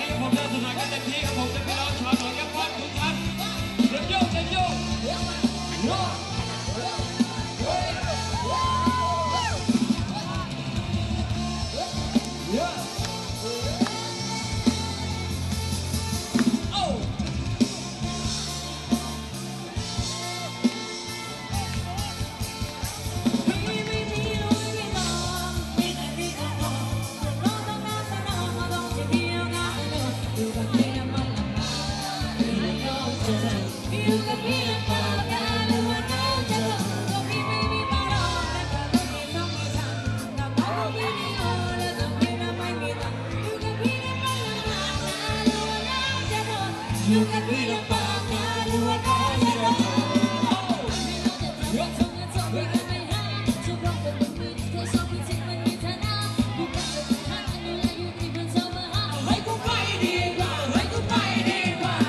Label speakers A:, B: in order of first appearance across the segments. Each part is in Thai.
A: นี้ผมเดินสนามกันเต็มที่ครับผมจะไปรอชาวหนองยักษ์พอดทุกท่านเดินโยกเดินโยกอยู่กับพี่ลำบากมาดูว่าใครจะรอให้กูไปดีกว่าให้กูไปดีกว่า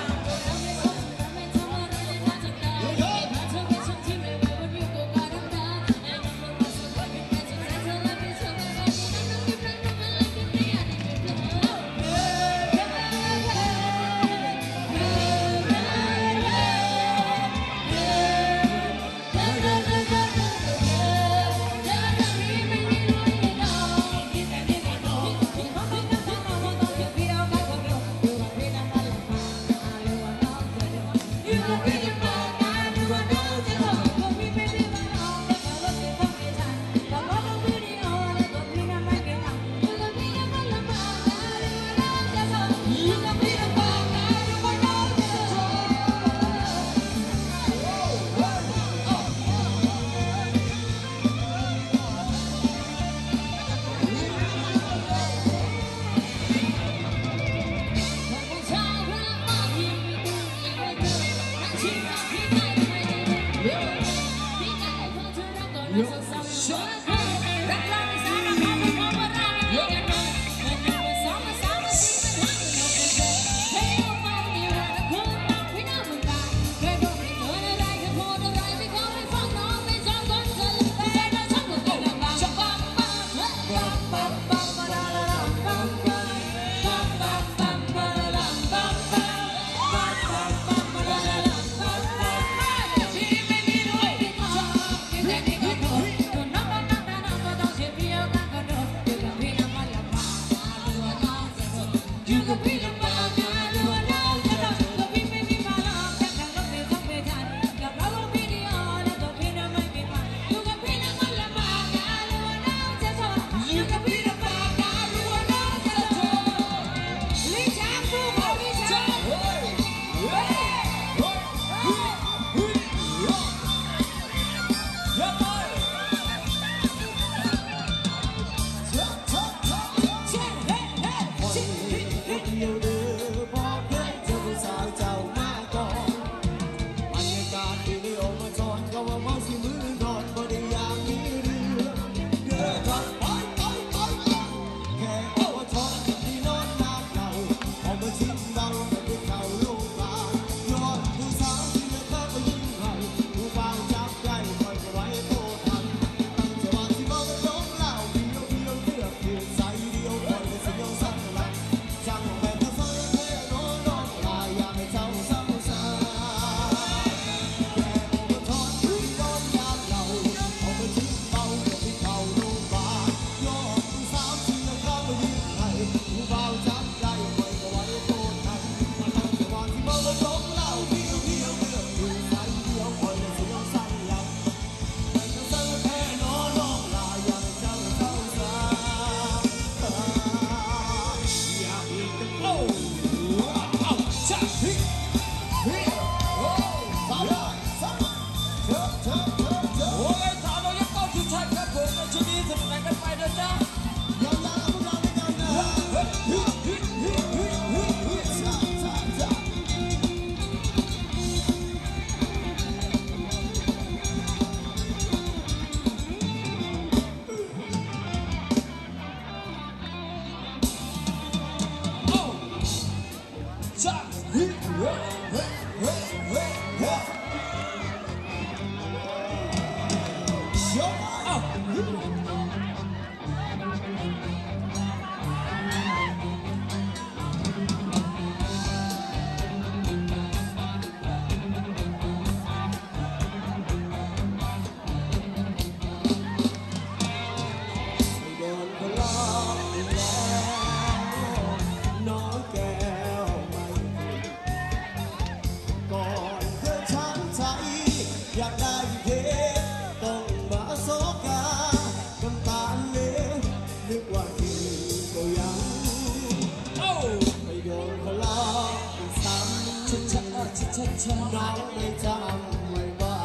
B: โยนเขาล้อซ้ำช้ๆน้องไม่จำไว้ว่า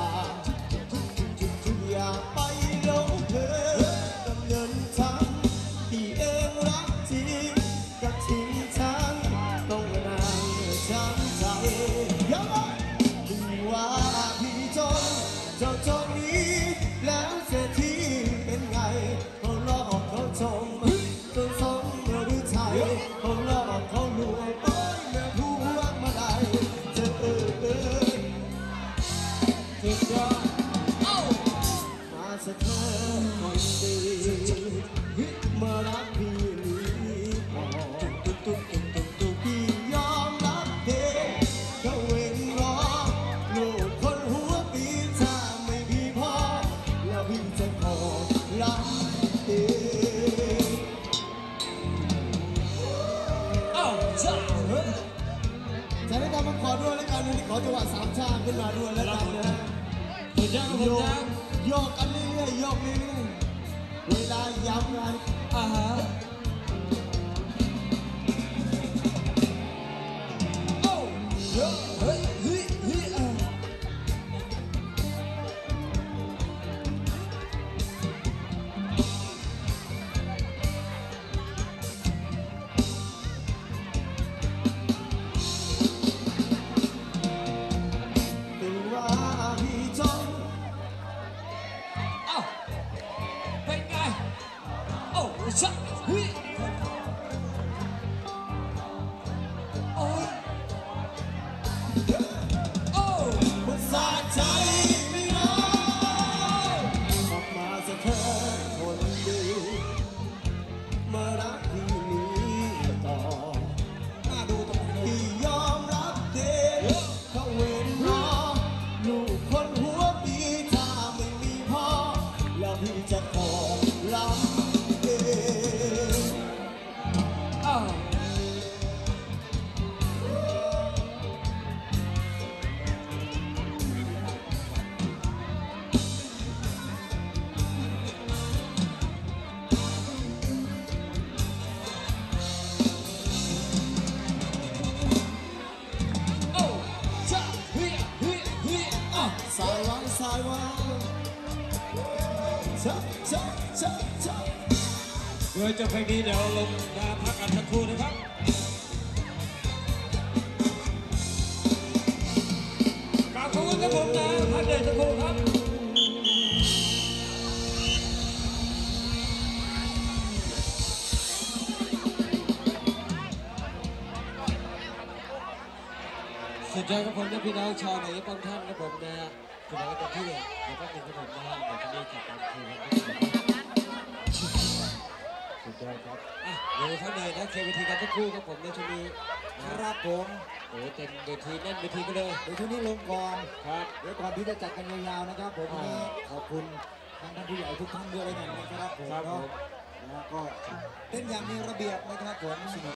B: อย่าไปหลงเธอกับเงินฉันที่เองรักจริงก็ทิ้งฉันต้องนั่งช้ำใจที่ว่าพี่จนเจ้าจนนี้แล้วเศรษฐีเป็นไงเขาหลอกเขาชมจนสมหรือไทยเขาหลอกเขาลวงป้อยแม่ผู้ว่ามาได้จะสุดยอดมาสักเธอคนดีเมื่อรักพี่นี้พอพี่ยอมรับเธอเขาเว้นรอลูกคนหัวปีถ้าไม่พี่พอแล้วพี่จะขอรับเอง จะได้ตามมาขอด้วยแล้วกันวันนี้ขอจังหวะสามชาติขึ้นมาด้วยแล้วกันนะ
A: สุดยอดครับผมนะ
B: โยกกันเรื่อยๆโยกเรื่อยๆเวลาย้ำกัน
A: อ่าฮะโอ้เยอะเฮ้ยอ่ะ
B: ถึงว่าพี่จน
A: เอ้าเป็นไงโอ้ชักเฮ้ยโอ้ยโอ้
B: มันสะใจไม่น้อยออกมาสักเธอคนดีมารักพี่นี้ต่อน่าดูตรงนี้พี่ยอมรับเด็กเขาเว้นรอลูกคนหัวปีถ้าไม่มีพ่อแล้วพี่จะขอรับเอง
A: เอ้าโอ้ชักเฮ้ยอ่ะ
B: สายวางสายวางชัก
A: เดี๋ยวจะเพลงนี้เดี๋ยวลงมาพักกันสักครู่นะครับกราบขอบคุณครับผมนะพักเดี๋ยวสักครู่ครับสุดยอดครับผมนะพี่น้องชาวไหนบางท่านครับผมนะคุณน้องกันที่เดี๋ยวแป๊บนึงครับผมนะเดี๋ยวจะมีจัดการคืนกันสุดยอดครับอ่ะเดี๋ยวข้างในนะเคลียร์เวทีกันสักครู่ครับผมในช่วงนี้นะครับผมโอ้เต็มเวทีแน่นเวทีกันเลย
B: เดี๋ยวช่วงนี้ลงก่อน
A: ครับ
B: เดี๋ยวก่อนที่จะจัดกันยาวๆนะครับผมวันนี้ขอบคุณทางท่านผู้ใหญ่ทุกท่านด้วยนะครับผม
A: ครับผม
B: เนาะแล้วก็เต้นอย่างมีระเบียบนะครับผม